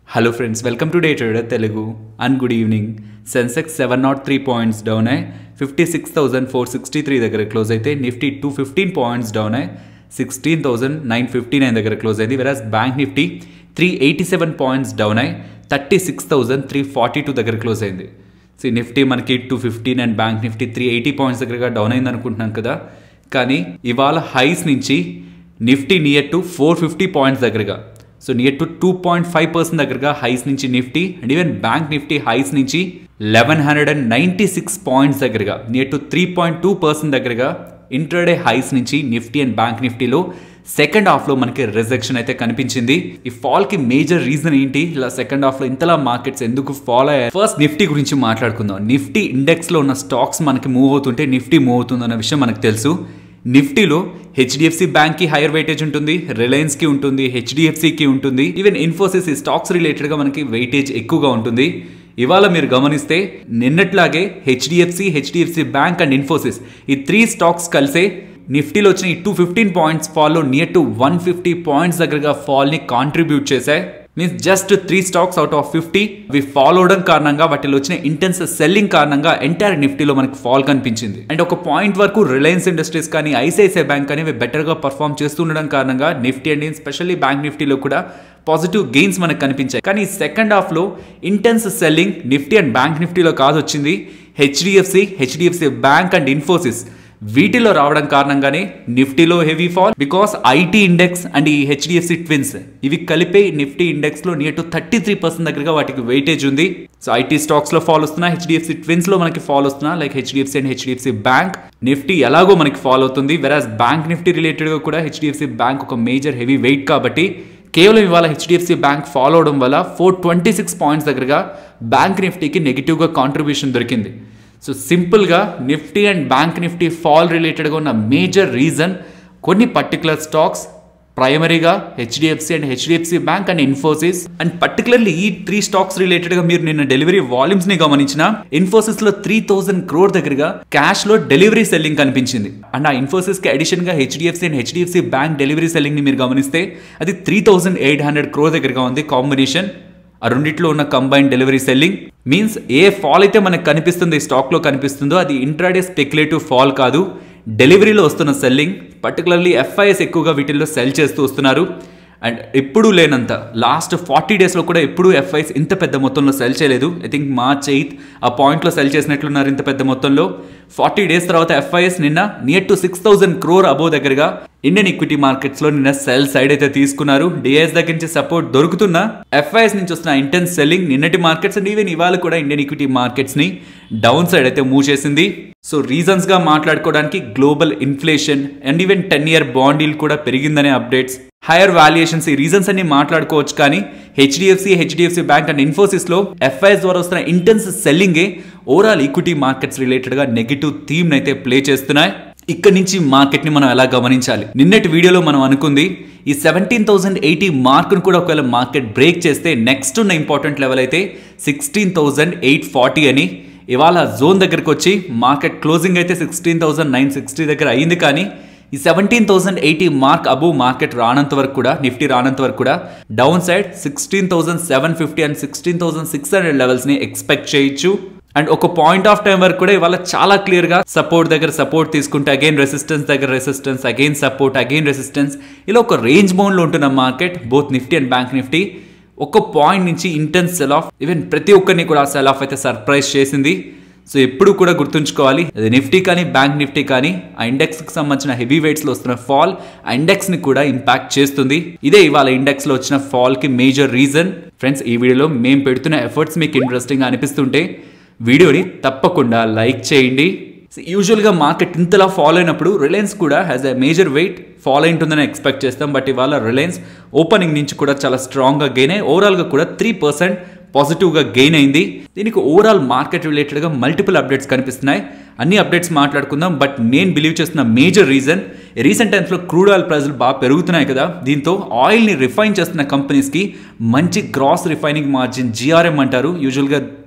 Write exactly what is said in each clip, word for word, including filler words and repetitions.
Hello friends, welcome to Day Trader Telugu and good evening. Sensex seven oh three points down ay fifty-six thousand four hundred sixty-three దగ్గర close అయితే Nifty two hundred fifteen points down ay sixteen thousand nine hundred fifty-nine దగ్గర close అయింది. whereas Bank Nifty three hundred eighty-seven points down ay thirty-six thousand three hundred forty-two దగ్గర close అయింది. So Nifty మనకి two fifteen and bank Nifty three eighty points దగ్గరగా down అయింది అనుకుంటున్నాం కదా, కానీ ఇవాళ హైస్ నుంచి Nifty near to four fifty points దగ్గరగా, so near to two point five percent దగ్గరగా హైస్ నుంచి Nifty and even bank Nifty highs నుంచి eleven hundred and ninety six points దగ్గరగా near to three point two percent దగ్గరగా ఇంట్రాడే హైస్ నుంచి Nifty and bank నిఫ్టీలో second హాఫ్లో మనకి రిజెక్షన్ అయితే కనిపించింది. ఈ ఫాల్కి మేజర్ రీజన్ ఏంటి, ఇలా సెకండ్ హాఫ్లో ఇంతలా మార్కెట్స్ ఎందుకు ఫాల్ అయ్యాయి? ఫస్ట్ నిఫ్టీ గురించి మాట్లాడుకుందాం. నిఫ్టీ ఇండెక్స్లో ఉన్న స్టాక్స్ మనకి మూవ్ అవుతుంటే నిఫ్టీ మూవ్ అవుతుంది అన్న విషయం మనకు తెలుసు. నిఫ్టీలో హెచ్డిఎఫ్సి బ్యాంక్కి హైయర్ వెయిటేజ్ ఉంటుంది, రిలయన్స్కి ఉంటుంది, హెచ్డిఎఫ్సికి ఉంటుంది, ఈవెన్ ఇన్ఫోసిస్ స్టాక్స్ రిలేటెడ్గా మనకి వెయిటేజ్ ఎక్కువగా ఉంటుంది. ఇవాళ మీరు గమనిస్తే నిన్నట్లాగే HDFC HDFC bank and Infosys ఈ త్రీ స్టాక్స్ కలిసే నిఫ్టీలో వచ్చిన ఈ టూ ఫిఫ్టీన్ పాయింట్స్ ఫాల్లో near to one fifty points దగ్గరగా ఫాల్ని కాంట్రిబ్యూట్ చేశాయి. Means just three stocks out of fifty అవి ఫాల్ అవడం కారణంగా, వాటిలో వచ్చిన ఇంటెన్స్ సెల్లింగ్ కారణంగా ఎంటైర్ నిఫ్టీలో మనకి ఫాల్ కనిపించింది. అండ్ ఒక పాయింట్ వరకు రిలయన్స్ ఇండస్ట్రీస్ కానీ ఐసిఐసిఐ బ్యాంక్ కానీ బెటర్గా పర్ఫామ్ చేస్తుండడం కారణంగా నిఫ్టీ అండ్ స్పెషల్లీ బ్యాంక్ నిఫ్టీలో కూడా పాజిటివ్ గెయిన్స్ మనకు కనిపించాయి. కానీ సెకండ్ హాఫ్లో intense selling Nifty and bank నిఫ్టీలో కాదు వచ్చింది, HDFC HDFC bank and Infosys వీటిలో రావడం కారణంగానే నిఫ్టీలో heavy fall. Because IT index and ఈ హెచ్డిఎఫ్సి ట్విన్స్ ఇవి కలిపే నిఫ్టీ ఇండెక్స్ లో near to thirty three percent దగ్గరగా వాటికి వెయిటేజ్ ఉంది. సో ఐటీ స్టాక్స్ లో ఫాల్ వస్తున్నా, హెచ్డిఎఫ్సి ట్విన్స్ లో మనకి ఫాల్ వస్తున్నా, like HDFC and HDFC bank. Nifty ఎలాగో మనకి ఫాల్ అవుతుంది, వెరాజ్ బ్యాంక్ నిఫ్టీ రిలేటెడ్ గా కూడా హెచ్డిఎఫ్సి బ్యాంక్ ఒక మేజర్ హెవీ వెయిట్ కాబట్టి కేవలం ఇవాళ హెచ్డిఎఫ్సి బ్యాంక్ ఫాలో అవడం వల్ల ఫోర్ ట్వంటీ సిక్స్ పాయింట్స్ దగ్గరగా బ్యాంక్ నిఫ్టీకి నెగిటివ్గా కాంట్రిబ్యూషన్ దొరికింది. సో సింపుల్గా Nifty and bank Nifty fall రిలేటెడ్గా ఉన్న మేజర్ రీజన్ కొన్ని పర్టికులర్ స్టాక్స్, ప్రైమరీగా HDFC and HDFC bank and Infosys. And particularly ఈ త్రీ స్టాక్స్ రిలేటెడ్గా మీరు నిన్న డెలివరీ వాల్యూమ్స్ ని గమనించిన, ఇన్ఫోసిస్ లో త్రీ థౌసండ్ క్రోర్ దగ్గరగా క్యాష్ లో డెలివరీ సెల్లింగ్ కనిపించింది. అండ్ ఆ ఇన్ఫోసిస్ కి అడిషన్ గా HDFC and HDFC bank delivery selling ని మీరు గమనిస్తే అది three thousand eight hundred crore దగ్గరగా ఉంది కాంబినేషన్. ఆ రెండిట్లో ఉన్న కంబైన్ డెలివరీ సెల్లింగ్ మీన్స్ ఏ ఫాల్ అయితే మనకు కనిపిస్తుందో, ఈ స్టాక్లో కనిపిస్తుందో అది ఇంట్రాడే స్పెక్యులేటివ్ ఫాల్ కాదు, డెలివరీలో వస్తున్న సెల్లింగ్. పర్టికులర్లీ ఎఫ్ఐఎస్ ఎక్కువగా వీటిల్లో సెల్ చేస్తూ వస్తున్నారు. అండ్ ఎప్పుడూ లేనంత లాస్ట్ ఫార్టీ డేస్లో కూడా ఎప్పుడూ ఎఫ్ఐఎస్ ఇంత పెద్ద మొత్తంలో సెల్ చేయలేదు. ఐ థింక్ మార్చ్ ఎయిత్ ఆ పాయింట్లో సెల్ చేసినట్లున్నారు ఇంత పెద్ద మొత్తంలో. ఫార్టీ డేస్ తర్వాత ఎఫ్ఐఎస్ నిన్న near to six thousand crore above దగ్గరగా ఇండియన్ ఈక్విటీ మార్కెట్స్లో నిన్న సెల్ సైడ్ అయితే తీసుకున్నారు. డిఐఎస్ దగ్గర నుంచి సపోర్ట్ దొరుకుతున్న ఎఫ్ఐఎస్ నుంచి వస్తున్న ఇంటెన్స్ సెల్లింగ్ నిన్నటి మార్కెట్స్ అండ్ ఈవెన్ ఇవాళ కూడా ఇండియన్ ఈక్విటీ మార్కెట్స్ ని డౌన్ సైడ్ అయితే మూవ్ చేసింది. సో రీజన్స్ గా మాట్లాడుకోవడానికి global inflation and even ten year bond yield కూడా పెరిగిందనే అప్డేట్స్, హైయర్ వాల్యుయేషన్స్, ఈ రీజన్స్ అన్ని మాట్లాడుకోవచ్చు. కానీ HDFC HDFC bank and Infosys లో ఎఫ్ఐఎస్ ద్వారా వస్తున్న ఇంటెన్స్ సెల్లింగే ఓవరాల్ ఈక్విటీ మార్కెట్స్ రిలేటెడ్ గా నెగిటివ్ థీమ్ అయితే ప్లే చేస్తున్నాయి. ఇక్కడ నుంచి మార్కెట్ ని మనం ఎలా గమనించాలి? నిన్నటి వీడియోలో మనం అనుకుంది ఈ సెవెంటీన్ థౌసండ్ ఎయిటీ మార్క్ ను కూడా ఒకవేళ మార్కెట్ బ్రేక్ చేస్తే నెక్స్ట్ ఉన్న ఇంపార్టెంట్ లెవెల్ అయితే సిక్స్టీన్ థౌసండ్ ఎయిట్ ఫార్టీ అని. ఇవాళ జోన్ దగ్గరకు వచ్చి మార్కెట్ క్లోజింగ్ అయితే సిక్స్టీన్ థౌసండ్ నైన్ సిక్స్టీ దగ్గర అయింది. కానీ ఈ seventeen thousand eighty mark above market రానంత వరకు కూడా, నిఫ్టీ రానంత వరకు కూడా down side sixteen thousand seven fifty and sixteen thousand six hundred levels ని ఎక్స్పెక్ట్ చేయొచ్చు. అండ్ ఒక పాయింట్ ఆఫ్ టైం వరకు కూడా ఇవాళ చాలా క్లియర్ గా సపోర్ట్ దగ్గర సపోర్ట్ తీసుకుంటే అగైన్ రెసిస్టెన్స్ దగ్గర resistance, again support, again resistance, ఇలా ఒక రేంజ్ బౌండ్ లో ఉంటున్న market both Nifty and bank Nifty. ఒక పాయింట్ నుంచి ఇంటెన్స్ సెల్ ఆఫ్, ఈవెన్ ప్రతి ఒక్కరిని కూడా ఆ సెల్ ఆఫ్ అయితే సర్ప్రైజ్ చేసింది. సో ఎప్పుడు కూడా గుర్తుంచుకోవాలి, అది నిఫ్టీ కానీ బ్యాంక్ నిఫ్టీ కానీ ఆ ఇండెక్స్ కి సంబంధించిన హెవీ వెయిట్స్ లో వస్తున్న ఫాల్ ఆ ఇండెక్స్ ని కూడా ఇంపాక్ట్ చేస్తుంది. ఇదే ఇవాళ ఇండెక్స్ లో వచ్చిన ఫాల్ కి మేజర్ రీజన్. ఫ్రెండ్స్, ఈ వీడియోలో మేము పెడుతున్న ఎఫర్ట్స్ మీకు ఇంట్రెస్టింగ్ అనిపిస్తుంటే వీడియోని తప్పకుండా లైక్ చేయండి. యూజువల్గా మార్కెట్ ఇంతలా ఫాలో అయినప్పుడు రిలయన్స్ కూడా has a major weight follow అయింటుందని ఎక్స్పెక్ట్ చేస్తాం. బట్ ఇవాళ రిలయన్స్ ఓపెనింగ్ నుంచి కూడా చాలా స్ట్రాంగ్గా గెయిన్ అయ్యి ఓవరాల్గా కూడా త్రీ పర్సెంట్ పాజిటివ్గా గెయిన్ అయింది. దీనికి ఓవరాల్ మార్కెట్ రిలేటెడ్గా మల్టిపుల్ అప్డేట్స్ కనిపిస్తున్నాయి. అన్ని అప్డేట్స్ మాట్లాడుకుందాం. బట్ నేను బిలీవ్ చేస్తున్న మేజర్ రీజన్, రీసెంట్ టైమ్స్లో క్రూడ్ ఆయిల్ ప్రైజులు బాగా పెరుగుతున్నాయి కదా, దీంతో ఆయిల్ని రిఫైన్ చేస్తున్న కంపెనీస్కి మంచి గ్రాస్ రిఫైనింగ్ మార్జిన్ జిఆర్ఎం అంటారు, యూజువల్గా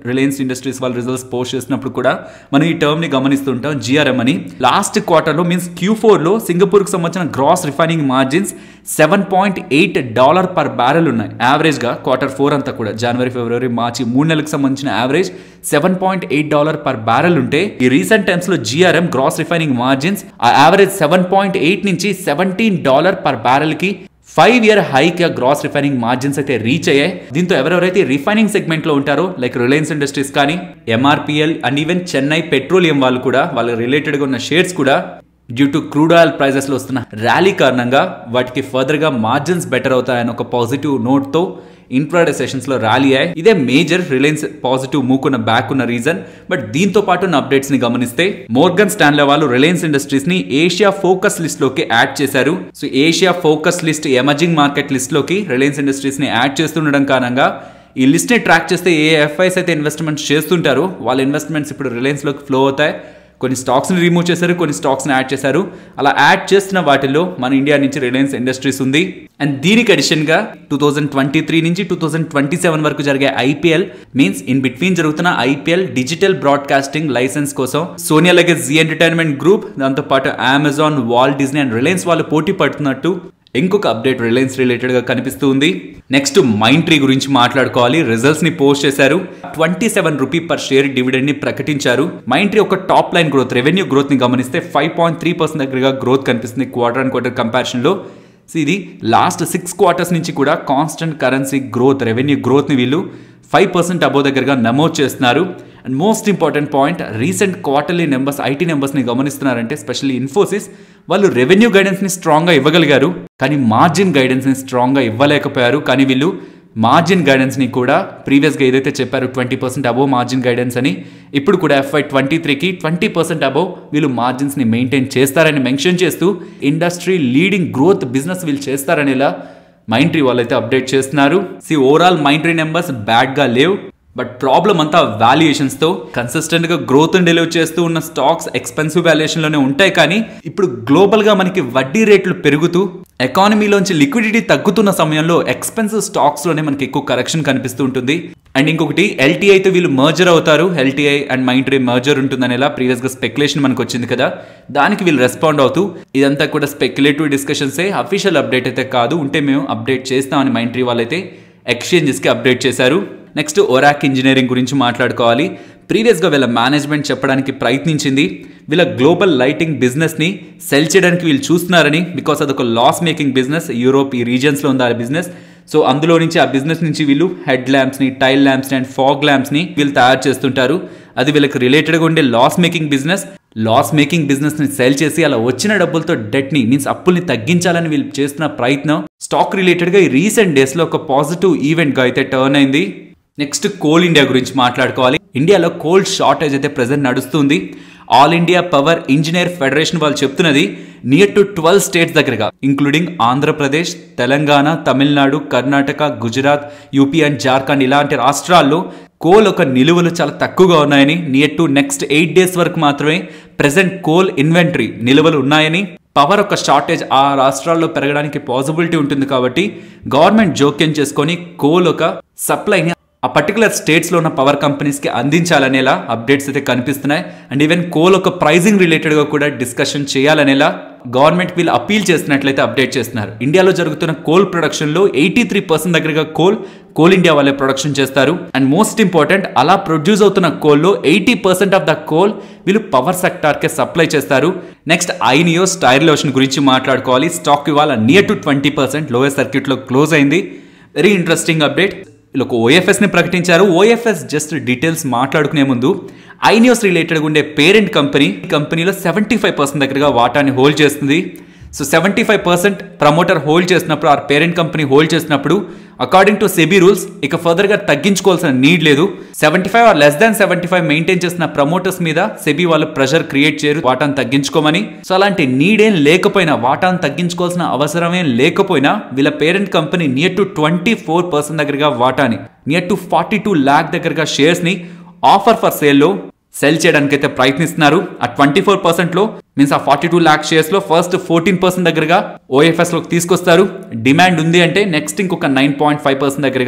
రిలయన్స్ ఇండస్ట్రీస్ వాళ్ళ రిజల్ట్స్ పోస్ట్ చేసినప్పుడు కూడా మనం ఈ టర్మ్ ని గమనిస్తుంటాం జిఆర్ఎం అని. లాస్ట్ క్వార్టర్ లో మీన్స్ క్యూ ఫోర్ లో సింగపూర్ కు సంబంధించిన gross refining margins seven point eight dollar per barrel ఉన్నాయి యావరేజ్ గా. క్వార్టర్ ఫోర్ అంతా కూడా జనవరి ఫిబ్రవరి మార్చి మూడు నెలలకు సంబంధించిన average seven point eight dollar per barrel ఉంటే ఈ రీసెంట్ టైమ్స్ లో జిఆర్ఎం గ్రాస్ రిఫైనింగ్ మార్జిన్స్ ఆ యావరేజ్ సెవెన్ పాయింట్ ఎయిట్ నుంచి సెవెంటీన్ డాలర్ పర్ బ్యారెల్ కి five year high gross refining margins అయితే రీచ్ అయ్యాయి. దీంతో ఎవరెవరైతే రిఫైనింగ్ సెగ్మెంట్ లో ఉంటారో లైక్ రిలయన్స్ ఇండస్ట్రీస్ కానీ MRPL and even Chennai petroleum వాళ్ళు కూడా వాళ్ళ రిలేటెడ్ గా ఉన్న షేర్స్ కూడా due to crude oil prices లో వస్తున్న ర్యాలీ కారణంగా వాటికి ఫర్దర్ గా మార్జిన్స్ బెటర్ అవుతాయని ఒక పాజిటివ్ నోట్ తో ఇంట్రాడే సెషన్స్ లో ర్యాలీ అయ్యాయి. ఇదే మేజర్ రిలయన్స్ పాజిటివ్ మూకున్న బ్యాక్ ఉన్న రీజన్. బట్ దీంతో పాటు ఉన్న అప్డేట్స్ ని గమనిస్తే మోర్గన్ స్టాన్లే వాళ్ళు రిలయన్స్ ఇండస్ట్రీస్ ని ఏషియా ఫోకస్ లిస్ట్ లోకి యాడ్ చేశారు. So Asia focus list emerging market list లోకి రిలయన్స్ ఇండస్ట్రీస్ ని యాడ్ చేస్తుండడం కారణంగా ఈ లిస్ట్ ని ట్రాక్ చేస్తే ఏ ఎఫ్ఐస్ అయితే ఇన్వెస్ట్మెంట్స్ చేస్తుంటారో వాళ్ళ ఇన్వెస్ట్మెంట్స్ ఇప్పుడు రిలయన్స్ లోకి ఫ్లో అవుతాయి. కొన్ని స్టాక్స్ని రిమూవ్ చేశారు, కొన్ని స్టాక్స్ని యాడ్ చేశారు. అలా యాడ్ చేస్తున్న వాటిల్లో మన ఇండియా నుంచి రిలయన్స్ ఇండస్ట్రీస్ ఉంది. అండ్ దీనికి అడిషన్గా టూ థౌజండ్ ట్వంటీ త్రీ నుంచి టూ థౌజండ్ ట్వంటీ సెవెన్ వరకు జరిగే ఐపీఎల్ మీన్స్ ఇన్ బిట్వీన్ జరుగుతున్న ఐపీఎల్ డిజిటల్ బ్రాడ్కాస్టింగ్ లైసెన్స్ కోసం సోనీ అలాగే జీ ఎంటర్టైన్మెంట్ గ్రూప్ దాంతోపాటు Amazon, Walt Disney and Reliance వాళ్ళు పోటీ పడుతున్నట్టు ఇంకొక అప్డేట్ రిలయన్స్ రిలేటెడ్ గా కనిపిస్తూ ఉంది. నెక్స్ట్ మైండ్ ట్రీ గురించి మాట్లాడుకోవాలి. రిజల్ట్స్ ని పోస్ట్ చేశారు. Twenty seven rupee per share dividend ని ప్రకటించారు. మైండ్ ట్రీ ఒక top line growth revenue growth ని గమనిస్తే ఫైవ్ పాయింట్ త్రీ పర్సెంట్ దగ్గరగా గ్రోత్ కనిపిస్తుంది క్వార్టర్ అండ్ క్వార్టర్ కంపారిజన్ లో. ఇది లాస్ట్ సిక్స్ క్వార్టర్స్ నుంచి కూడా constant currency growth revenue growth ని వీళ్ళు ఫైవ్ పర్సెంట్ అబోవ్ దగ్గరగా నమోదు చేస్తున్నారు. And most important point recent quarterly numbers IT నెంబర్స్ని గమనిస్తున్నారంటే స్పెషల్లీ ఇన్ఫోసిస్ వాళ్ళు రెవెన్యూ గైడెన్స్ని స్ట్రాంగ్గా ఇవ్వగలిగారు కానీ మార్జిన్ గైడెన్స్ని స్ట్రాంగ్గా ఇవ్వలేకపోయారు. కానీ వీళ్ళు మార్జిన్ గైడెన్స్ని కూడా ప్రీవియస్గా ఏదైతే చెప్పారు twenty percent above margin guidance అని ఇప్పుడు కూడా ఎఫ్ఐ ట్వంటీ త్రీకి ట్వంటీ పర్సెంట్ అబోవ్ వీళ్ళు మార్జిన్స్ని మెయింటైన్ చేస్తారని మెన్షన్ చేస్తూ ఇండస్ట్రీ లీడింగ్ గ్రోత్ బిజినెస్ వీళ్ళు చేస్తారనేలా మైండ్ ట్రీ వాళ్ళైతే అప్డేట్ చేస్తున్నారు. See overall Mindtree numbers బ్యాడ్గా లేవు. బట్ ప్రాబ్లం అంతా వాల్యుయేషన్స్తో కన్సిస్టెంట్గా గ్రోత్ డెలివర్ చేస్తూ ఉన్న స్టాక్స్ ఎక్స్పెన్సివ్ వాల్యుయేషన్లోనే ఉంటాయి. కానీ ఇప్పుడు గ్లోబల్గా మనకి వడ్డీ రేట్లు పెరుగుతూ ఎకానమీలోంచి లిక్విడిటీ తగ్గుతున్న సమయంలో ఎక్స్పెన్సివ్ స్టాక్స్లోనే మనకి ఎక్కువ కరెక్షన్ కనిపిస్తూ ఉంటుంది. అండ్ ఇంకొకటి ఎల్టీఐతో వీళ్ళు మర్జర్ అవుతారు. LTI and Mindtree merger ఉంటుందనేలా ప్రీవియస్గా స్పెక్యులేషన్ మనకు వచ్చింది కదా, దానికి వీళ్ళు రెస్పాండ్ అవుతూ ఇదంతా కూడా స్పెక్యులేటివ్ డిస్కషన్సే, అఫీషియల్ అప్డేట్ అయితే కాదు. ఉంటే మేము అప్డేట్ చేస్తామని మైండ్ ట్రీ వాళ్ళైతే ఎక్స్చేంజెస్కి అప్డేట్ చేశారు. నెక్స్ట్ ఒరాక్ ఇంజనీరింగ్ గురించి మాట్లాడుకోవాలి. ప్రీవియస్గా వీళ్ళ మేనేజ్మెంట్ చెప్పడానికి ప్రయత్నించింది వీళ్ళ గ్లోబల్ లైటింగ్ బిజినెస్ని సెల్ చేయడానికి వీళ్ళు చూస్తున్నారని. బికాస్ అదొక లాస్ మేకింగ్ బిజినెస్, యూరోప్ ఈ రీజియన్స్లో ఉంది ఆ బిజినెస్. సో అందులో నుంచి ఆ బిజినెస్ నుంచి వీళ్ళు హెడ్ ల్యాంప్స్ని, టైల్ ల్యాంప్స్ని అండ్ ఫాగ్ ల్యాంప్స్ని వీళ్ళు తయారు చేస్తుంటారు. అది వీళ్ళకి రిలేటెడ్గా ఉండే loss making business. Loss making బిజినెస్ని సెల్ చేసి అలా వచ్చిన డబ్బులతో డెట్ని మీన్స్ అప్పుల్ని తగ్గించాలని వీళ్ళు చేస్తున్న ప్రయత్నం స్టాక్ రిలేటెడ్గా ఈ రీసెంట్ డేస్లో ఒక పాజిటివ్ ఈవెంట్గా అయితే టర్న్ అయింది. నెక్స్ట్ కోల్ ఇండియా గురించి మాట్లాడుకోవాలి. ఇండియాలో కోల్ షార్టేజ్ అయితే ప్రెజెంట్ నడుస్తుంది. All India power engineer federation వాళ్ళు చెప్తున్నది నియర్ టు ట్వెల్వ్ స్టేట్స్ దగ్గరగా including Andhra Pradesh, Telangana, Tamil Nadu, Karnataka, Gujarat, UP and Jharkhand ఇలాంటి రాష్ట్రాల్లో కోల్ ఒక నిలువలు చాలా తక్కువగా ఉన్నాయని, near to next eight days వరకు మాత్రమే ప్రెసెంట్ కోల్ ఇన్వెంటరీ నిలువలు ఉన్నాయని, పవర్ ఒక షార్టేజ్ ఆ రాష్ట్రాల్లో పెరగడానికి పాసిబిలిటీ ఉంటుంది కాబట్టి గవర్నమెంట్ జోక్యం చేసుకొని కోల్ ఒక సప్లైని ఆ పర్టికులర్ స్టేట్స్లో ఉన్న పవర్ కంపెనీస్కి అందించాలనేలా అప్డేట్స్ అయితే కనిపిస్తున్నాయి. అండ్ ఈవెన్ కోల్ ఒక ప్రైజింగ్ రిలేటెడ్గా కూడా డిస్కషన్ చేయాలనేలా గవర్నమెంట్ వీళ్ళు అపీల్ చేస్తున్నట్లయితే అప్డేట్ చేస్తున్నారు. ఇండియాలో జరుగుతున్న కోల్ ప్రొడక్షన్లో ఎయిటీ త్రీ పర్సెంట్ దగ్గరగా కోల్ కోల్ ఇండియా వాళ్ళే ప్రొడక్షన్ చేస్తారు. అండ్ మోస్ట్ ఇంపార్టెంట్ అలా ప్రొడ్యూస్ అవుతున్న కోల్లో eighty percent of the coal వీళ్ళు పవర్ సెక్టార్కే సప్లై చేస్తారు. నెక్స్ట్ ఐనియోస్ టైర్ లోషన్ గురించి మాట్లాడుకోవాలి. స్టాక్ ఇవాళ near to twenty percent lower సర్క్యూట్లో క్లోజ్ అయింది. Very interesting update. వీళ్ళొక ఓఎఫ్ఎస్ని ప్రకటించారు. ఓఎఫ్ఎస్ జస్ట్ డీటెయిల్స్ మాట్లాడుకునే ముందు ఐనియోస్ రిలేటెడ్గా ఉండే పేరెంట్ కంపెనీ కంపెనీలో సెవెంటీ ఫైవ్ పర్సెంట్ దగ్గరగా వాటాని హోల్డ్ చేస్తుంది. So seventy five percent promoter hold చేసినప్పుడు ఆ పేరెంట్ కంపెనీ హోల్డ్ చేసినప్పుడు అకార్డింగ్ టు సెబీ రూల్స్ ఇక ఫర్దర్గా తగ్గించుకోవాల్సిన నీడ్ లేదు. Seventy five or less than seventy five maintain చేసిన ప్రమోటర్స్ మీద సెబీ వాళ్ళు ప్రెషర్ క్రియేట్ చేయరు వాటాను తగ్గించుకోమని. సో అలాంటి నీడ్ ఏం లేకపోయినా, వాటాను తగ్గించుకోవాల్సిన అవసరమేం లేకపోయినా వీళ్ళ parent company near to twenty four percent దగ్గరగా వాటాని near to forty two lakh దగ్గరగా షేర్స్ని ఆఫర్ ఫర్ సేల్లో సెల్ చేయడానికి అయితే ప్రయత్నిస్తున్నారు. ఆ ట్వంటీ ఫోర్ పర్సెంట్ లో మీన్స్ ఆ ఫార్టీ టూ ల్యాక్ షేర్స్ లో ఫస్ట్ ఫోర్టీన్ పర్సెంట్ దగ్గరగా ఓఎఫ్ఎస్ లోకి తీసుకొస్తారు. డిమాండ్ ఉంది అంటే నెక్స్ట్ ఇంకొక నైన్ పాయింట్ ఫైవ్ పర్సెంట్ దగ్గరగా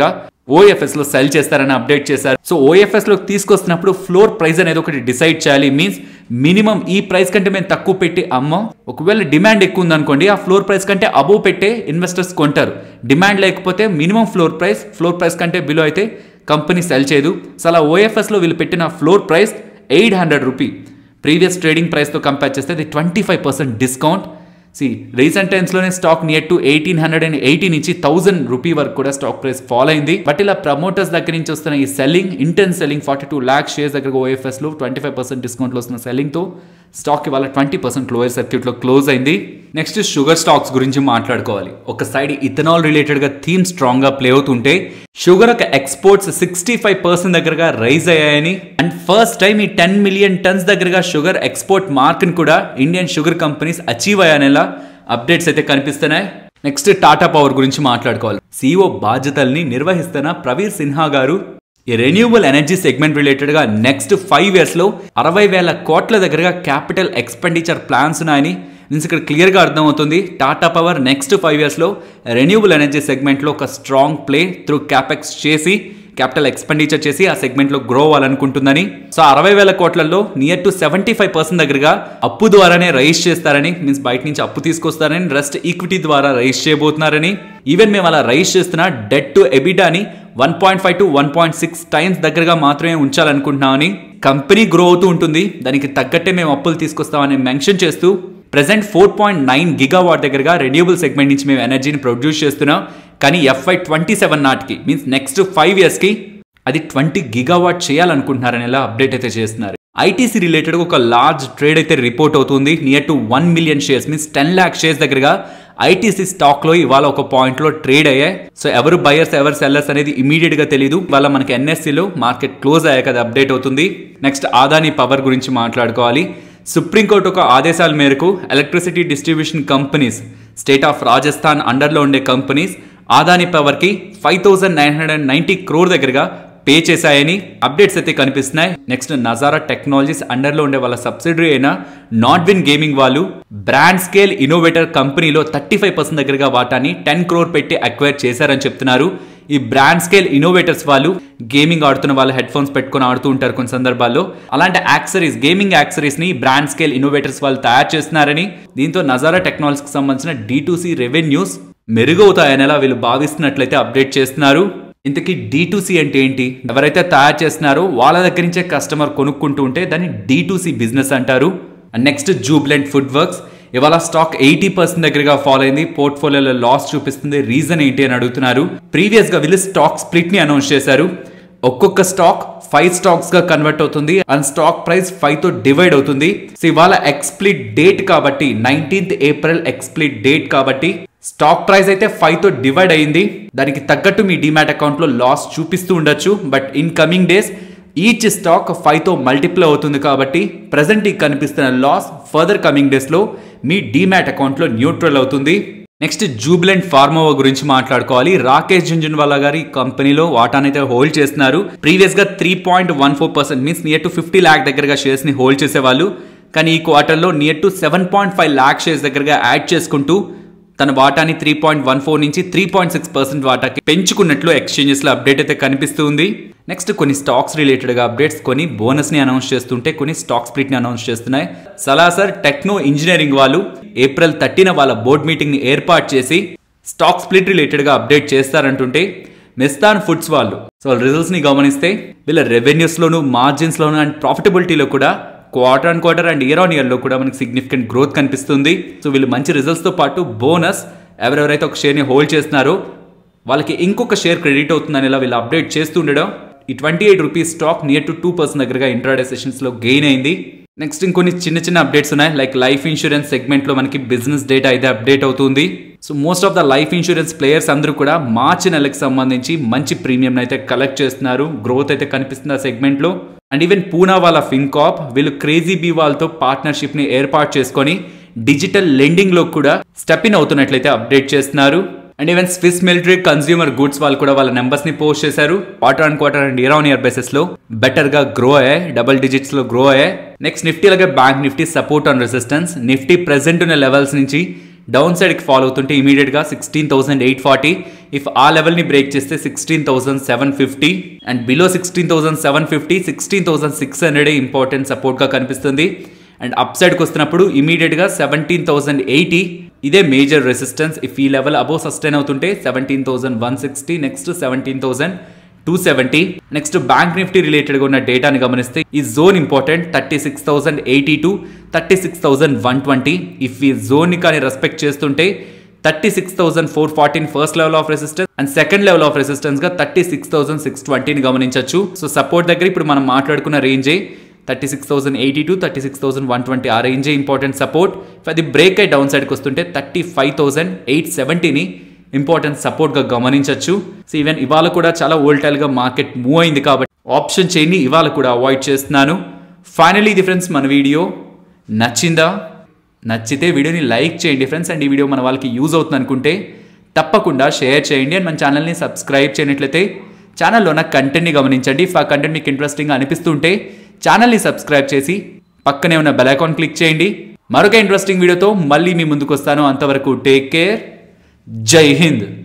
ఓఎఫ్ఎస్ లో సెల్ చేస్తారని అప్డేట్ చేశారు. సో ఓఎఫ్ఎస్ లోకి తీసుకొస్తున్నప్పుడు ఫ్లోర్ ప్రైస్ అనేది ఒకటి డిసైడ్ చేయాలి. మీన్స్ మినిమం ఈ ప్రైస్ కంటే మేము తక్కువ పెట్టి అమ్మం. ఒకవేళ డిమాండ్ ఎక్కువ ఉందనుకోండి, ఆ ఫ్లోర్ ప్రైస్ కంటే అబోవ్ పెట్టే ఇన్వెస్టర్స్ కొంటారు. డిమాండ్ లేకపోతే minimum floor price floor price కంటే బిలో అయితే కంపెనీ సెల్ చేయదు. సో అలా ఓఎఫ్ఎస్ లో వీళ్ళు పెట్టిన floor price eight hundred rupee. Previous trading ప్రైస్తో కంపేర్ చేస్తే అది twenty five percent discount. See recent టైమ్స్లోనే stock near to eighteen hundred and eighty నుంచి థౌసండ్ రూపీ వరకు కూడా స్టాక్ ప్రైస్ ఫాల్ అయింది. బట్ ఇలా ప్రమోటర్స్ దగ్గర నుంచి వస్తున్న ఈ selling, intense selling, forty two lakhs shares దగ్గర ఓఎఫ్ఎస్లో ట్వంటీ ఫైవ్ పర్సెంట్ డిస్కౌంట్లో వస్తున్న సెల్లింగ్తో స్టాక్ ఇవాళ ట్వంటీ పర్సెంట్ లోయర్ సర్క్యూట్లో క్లోజ్ అయింది. నెక్స్ట్ షుగర్ స్టాక్స్ గురించి మాట్లాడుకోవాలి. ఒక సైడ్ ఇథనాల్ రిలేటెడ్గా థీమ్ స్ట్రాంగ్గా ప్లే అవుతుంటే షుగర్ యొక్క ఎక్స్పోర్ట్స్ సిక్స్టీ ఫైవ్ పర్సెంట్ దగ్గరగా రైజ్ అయ్యాయని, అండ్ ఫస్ట్ టైం ఈ టెన్ మిలియన్ టన్స్ దగ్గరగా షుగర్ ఎక్స్పోర్ట్ మార్క్ని కూడా ఇండియన్ షుగర్ కంపెనీస్ అచీవ్ అయ్యానేలా అప్డేట్స్ అయితే కనిపిస్తున్నాయి. నెక్స్ట్ టాటా పవర్ గురించి మాట్లాడుకోవాలి. సిఇఓ బాధ్యతల్ని నిర్వహిస్తున్న ప్రవీర్ సిన్హా గారు ఈ రెన్యూబుల్ ఎనర్జీ సెగ్మెంట్ రిలేటెడ్గా నెక్స్ట్ ఫైవ్ ఇయర్స్లో అరవై వేల కోట్ల దగ్గరగా క్యాపిటల్ ఎక్స్పెండిచర్ ప్లాన్స్ ఉన్నాయని మీన్స్ ఇక్కడ క్లియర్గా అర్థమవుతుంది. టాటా పవర్ నెక్స్ట్ ఫైవ్ ఇయర్స్లో రెన్యూబుల్ ఎనర్జీ సెగ్మెంట్లో ఒక స్ట్రాంగ్ ప్లే త్రూ క్యాపెక్స్ చేసి క్యాపిటల్ ఎక్స్పెండిచర్ చేసి ఆ సెగ్మెంట్లో గ్రో అవ్వాలనుకుంటుందని. సో అరవై వేల కోట్లలో near to seventy five percent దగ్గరగా అప్పు ద్వారానే రైజ్ చేస్తారని, మీన్స్ బయట నుంచి అప్పు తీసుకొస్తారని, రెస్ట్ ఈక్విటీ ద్వారా రైజ్ చేయబోతున్నారని. ఈవెన్ మేము అలా రైజ్ చేస్తున్న డెట్ టు ఎబిటాని one point five to one point six times దగ్గరగా మాత్రమే ఉంచాలనుకుంటున్నామని. కంపెనీ గ్రో అవుతూ ఉంటుంది, దానికి తగ్గట్టే మేము అప్పులు తీసుకొస్తామని మెన్షన్ చేస్తూ present four point nine gigawatt దగ్గరగా రెన్యూబుల్ సెగ్మెంట్ నుంచి మేము ఎనర్జీని ప్రొడ్యూస్ చేస్తున్నాం. కానీ ఎఫ్ఐ ట్వంటీ సెవెన్ నాటికి మీన్స్ నెక్స్ట్ ఫైవ్ ఇయర్స్కి అది ట్వంటీ గిగావాట్ చేయాలనుకుంటున్నారని ఇలా అప్డేట్ అయితే చేస్తున్నారు. ఐటీసీ రిలేటెడ్గా ఒక లార్జ్ ట్రేడ్ అయితే రిపోర్ట్ అవుతుంది. Near to one million shares means ten lakh shares దగ్గరగా ఐటీసీ స్టాక్లో ఇవాళ ఒక పాయింట్లో ట్రేడ్ అయ్యాయి. సో ఎవరు బయర్స్ ఎవరు సెల్లర్స్ అనేది ఇమీడియట్గా తెలియదు. ఇవాళ మనకి ఎన్ఎస్సీలో మార్కెట్ క్లోజ్ అయ్యాక అది అప్డేట్ అవుతుంది. నెక్స్ట్ అదానీ పవర్ గురించి మాట్లాడుకోవాలి. సుప్రీంకోర్టు ఒక ఆదేశాల మేరకు electricity distribution companies state of Rajasthan అండర్లో ఉండే కంపెనీస్ అదానీ పవర్కి five thousand nine hundred ninety crore దగ్గరగా పే చేశాయని అప్డేట్స్ అయితే కనిపిస్తున్నాయి. నెక్స్ట్ నజారా టెక్నాలజీస్ అండర్లో ఉండే వాళ్ళ సబ్సిడరీ అయిన నాట్విన్ గేమింగ్ వాళ్ళు బ్రాండ్ స్కేల్ ఇన్నోవేటర్ కంపెనీలో థర్టీ ఫైవ్ పర్సెంట్ దగ్గరగా వాటాని టెన్ క్రోర్ పెట్టి అక్వైర్ చేశారని చెప్తున్నారు. ఈ బ్రాండ్ స్కేల్ ఇన్నోవేటర్స్ వాళ్ళు గేమింగ్ ఆడుతున్న వాళ్ళు హెడ్ ఫోన్స్ పెట్టుకుని ఆడుతూ ఉంటారు కొన్ని సందర్భాల్లో. అలాంటి యాక్సరీస్ గేమింగ్ యాక్సరీస్ ని బ్రాండ్ స్కేల్ ఇన్నోవేటర్స్ వాళ్ళు తయారు చేస్తున్నారని, దీంతో నజారా టెక్నాలజీకి సంబంధించిన డి టూ సి రెవెన్యూస్ మెరుగవుతాయని ఎలా వీళ్ళు భావిస్తున్నట్లయితే అప్డేట్ చేస్తున్నారు. ఇంతకీ డి టూ సి అంటే ఏంటి? ఎవరైతే తయారు చేస్తున్నారో వాళ్ళ దగ్గర నుంచే కస్టమర్ కొనుక్కుంటూ ఉంటే దాన్ని డి టూ సి బిజినెస్ అంటారు. And next Jubilant food works ఇవాళ స్టాక్ ఎయిటీ పర్సెంట్ దగ్గరగా ఫాలో అయింది. పోర్ట్ఫోలియోలో లాస్ చూపిస్తుంది. రీజన్ ఏంటి అని అడుగుతున్నారు. ప్రీవియస్ గా వీళ్ళు స్టాక్ స్ప్లిట్ ని అనౌన్స్ చేశారు. ఒక్కొక్క స్టాక్ ఫైవ్ స్టాక్స్ గా కన్వర్ట్ అవుతుంది అండ్ స్టాక్ ప్రైస్ ఫైవ్ తో డివైడ్ అవుతుంది. సో ఇవాళ ఎక్స్ప్లిట్ డేట్ కాబట్టి నైన్టీన్త్ ఏప్రిల్ ఎక్స్ప్లిట్ డేట్ కాబట్టి స్టాక్ ప్రైస్ అయితే ఫైవ్ తో డివైడ్ అయింది. దానికి తగ్గట్టు మీ డిమాట్ అకౌంట్ లో లాస్ చూపిస్తూ ఉండొచ్చు. But in coming days each stock five తో మల్టిప్లై అవుతుంది కాబట్టి ప్రెసెంట్ ఈ కనిపిస్తున్న లాస్ ఫర్దర్ కమింగ్ డేస్ లో మీ డిమాట్ అకౌంట్ లో న్యూట్రల్ అవుతుంది. నెక్స్ట్ జూబ్లెంట్ ఫార్మోవా గురించి మాట్లాడుకోవాలి. రాకేష్ జుంజున్వాలా గారి కంపెనీలో వాటానైతే హోల్డ్ చేస్తున్నారు. ప్రీవియస్ గా three point one four percent means near to fifty lakh దగ్గరగా షేర్స్ ని హోల్డ్ చేసేవాళ్ళు. కానీ ఈ క్వార్టర్లో near to seven point five lakh shares దగ్గరగా యాడ్ చేసుకుంటూ తన వాటాని త్రీ పాయింట్ వన్ ఫోర్ నుంచి త్రీ పాయింట్ సిక్స్ పర్సెంట్ వాటాకి పెంచుకున్నట్లు ఎక్స్చేంజెస్ లో అప్డేట్ అయితే కనిపిస్తుంది. నెక్స్ట్ కొన్ని స్టాక్స్ రిలేటెడ్ గా అప్డేట్స్, కొన్ని బోనస్ ని అనౌన్స్ చేస్తుంటే కొన్ని స్టాక్ స్ప్లిట్ ని అనౌన్స్ చేస్తున్నాయి. సలాసర్ టెక్నో ఇంజనీరింగ్ వాళ్ళు ఏప్రిల్ థర్టీన వాళ్ళ బోర్డ్ మీటింగ్ ని ఏర్పాటు చేసి స్టాక్ స్ప్లిట్ రిలేటెడ్ గా అప్డేట్ చేస్తారంటుంటే మెస్తాన్ ఫుడ్స్ వాళ్ళు సో రిజల్ట్స్ ని గమనిస్తే వీళ్ళ రెవెన్యూస్ లోను మార్జిన్స్ లోను అండ్ ప్రాఫిటబిలిటీలో కూడా quarter and quarter and year on year లో కూడా మనకి సిగ్నిఫికెంట్ గ్రోత్ కనిపిస్తుంది. సో వీళ్ళు మంచి రిజల్ట్స్ తో పాటు బోనస్ ఎవరెవరైతే ఒక షేర్ ని హోల్డ్ చేస్తున్నారో వాళ్ళకి ఇంకొక షేర్ క్రెడిట్ అవుతుందని ఇలా వీళ్ళు అప్డేట్ చేస్తుండడం. ఈ twenty eight rupees stock near to two percent దగ్గరగా ఇంట్రాడే సెషన్స్ లో గెయిన్ అయింది. నెక్స్ట్ ఇంకొన్ని చిన్న చిన్న అప్డేట్స్ ఉన్నాయి. లైక్ లైఫ్ ఇన్సూరెన్స్ సెగ్మెంట్ లో మనకి బిజినెస్ డేటా అయితే అప్డేట్ అవుతుంది. So most of the life insurance players అందరూ కూడా మార్చి నెలకు సంబంధించి మంచి ప్రీమియం అయితే కలెక్ట్ చేస్తున్నారు. గ్రోత్ అయితే కనిపిస్తుంది ఆ సెగ్మెంట్ లో. అండ్ ఈవెన్ పూనా వాళ్ళ ఫిన్కాప్ వీళ్ళు క్రేజీ బీ వాళ్ళతో పార్ట్నర్షిప్ ని ఏర్పాటు చేసుకొని డిజిటల్ లెండింగ్ లో కూడా స్టెప్ ఇన్ అవుతున్నట్లయితే అప్డేట్ చేస్తున్నారు. And even Swiss military consumer goods వాళ్ళు కూడా వాళ్ళ నెంబర్స్ ని పోస్ట్ చేశారు. Quarter and quarter and year on year basis లో బెటర్ గా గ్రో అయ్యాయి, డబుల్ డిజిట్స్ లో గ్రో అయ్యాయి. నెక్స్ట్ నిఫ్టీ అలాగే bank Nifty support and resistance. Nifty present ఉన్న లెవెల్స్ నుంచి డౌన్ సైడ్ కి ఫాలో అవుతుంటే ఇమీడియట్ గా sixteen thousand eight forty if ఆ లెవెల్ని బ్రేక్ చేస్తే sixteen thousand seven fifty and below sixteen thousand seven fifty sixteen thousand six hundred important సపోర్ట్గా కనిపిస్తుంది. అండ్ అప్ సైడ్కి వస్తున్నప్పుడు ఇమీడియట్గా సెవెంటీన్ థౌసండ్ ఎయిటీ ఇదే మేజర్ రెసిస్టెన్స్. ఇఫ్ ఈ లెవెల్ అబోవ్ సస్టైన్ అవుతుంటే seventeen thousand one sixty next seventeen thousand two seventy. Next bank Nifty రిలేటెడ్గా ఉన్న డేటాని గమనిస్తే ఈ zone important thirty six thousand eighty to thirty six thousand one twenty. If ఈ జోన్ని కానీ రెస్పెక్ట్ చేస్తుంటే thirty six thousand four fourteen first level of resistance and second level of resistance గా థర్టీ సిక్స్ థౌసండ్ సిక్స్ ట్వంటీని గమనించవచ్చు. So support దగ్గర ఇప్పుడు మనం మాట్లాడుకున్న రేంజే thirty six thousand eighty to thirty six thousand one twenty ఆ రేంజే ఇంపార్టెంట్ సపోర్ట్. అది బ్రేక్ అయి డౌన్ సైడ్కి వస్తుంటే థర్టీ ఫైవ్ థౌసండ్ ఎయిట్ సెవెంటీని ఇంపార్టెంట్ సపోర్ట్గా గమనించవచ్చు. సో ఈవెన్ ఇవాళ కూడా చాలా వోల్టైల్గా మార్కెట్ మూవ్ అయింది కాబట్టి ఆప్షన్ చైన్ని ఇవాళ కూడా అవాయిడ్ చేస్తున్నాను. ఫైనల్లీ ఇది ఫ్రెండ్స్ మన వీడియో నచ్చిందా? నచ్చితే వీడియోని లైక్ చేయండి ఫ్రెండ్స్. అండ్ ఈ వీడియో మన వాళ్ళకి యూజ్ అవుతుంది అనుకుంటే తప్పకుండా షేర్ చేయండి. అండ్ మన ఛానల్ని సబ్స్క్రైబ్ చేయనట్లయితే ఛానల్లో ఉన్న కంటెంట్ని గమనించండి. ఇఫ్ ఆ కంటెంట్ మీకు ఇంట్రెస్టింగ్గా అనిపిస్తుంటే ఛానల్ని సబ్స్క్రైబ్ చేసి పక్కనే ఉన్న బెల్ ఐకాన్ క్లిక్ చేయండి. మరొక ఇంట్రెస్టింగ్ వీడియోతో మళ్ళీ మీ ముందుకు వస్తాను. అంతవరకు టేక్ కేర్. జై హింద్.